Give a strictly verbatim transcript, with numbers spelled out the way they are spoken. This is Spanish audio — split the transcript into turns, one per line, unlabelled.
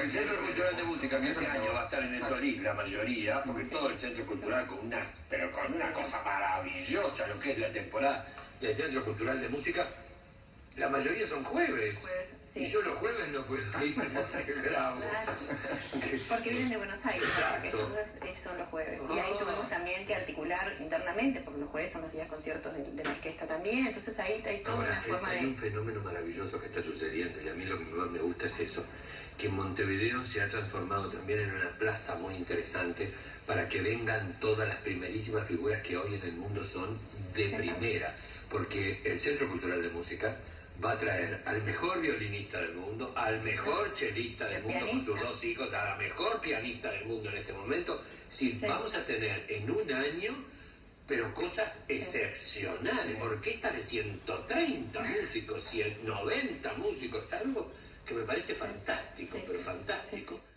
el Centro Cultural de Música, que este año va a estar en el Solís, la mayoría, porque todo el Centro Cultural con una, pero con una cosa maravillosa, lo que es la temporada del Centro Cultural de Música, la mayoría son jueves.
Jueves, sí.
Y yo los jueves no puedo ir, no sé qué grabo.
Claro. Porque vienen de Buenos Aires,
Exacto.
entonces eh, son los jueves. Y ahí tuvimos también que articular internamente, porque los jueves son los días conciertos de, de la orquesta también, entonces ahí hay toda
Ahora,
una forma
hay
de...
un fenómeno maravilloso que está sucediendo, y a mí lo que más me gusta es eso, que Montevideo se ha transformado también en una plaza muy interesante para que vengan todas las primerísimas figuras que hoy en el mundo son de primera, porque el Centro Cultural de Música va a traer al mejor violinista del mundo, al mejor chelista del mundo con sus dos hijos, a la mejor pianista del mundo en este momento. Sí, sí. Vamos a tener en un año, pero cosas excepcionales, orquestas de ciento treinta músicos, ciento noventa músicos, algo que me parece fantástico, sí, pero fantástico. Sí, sí.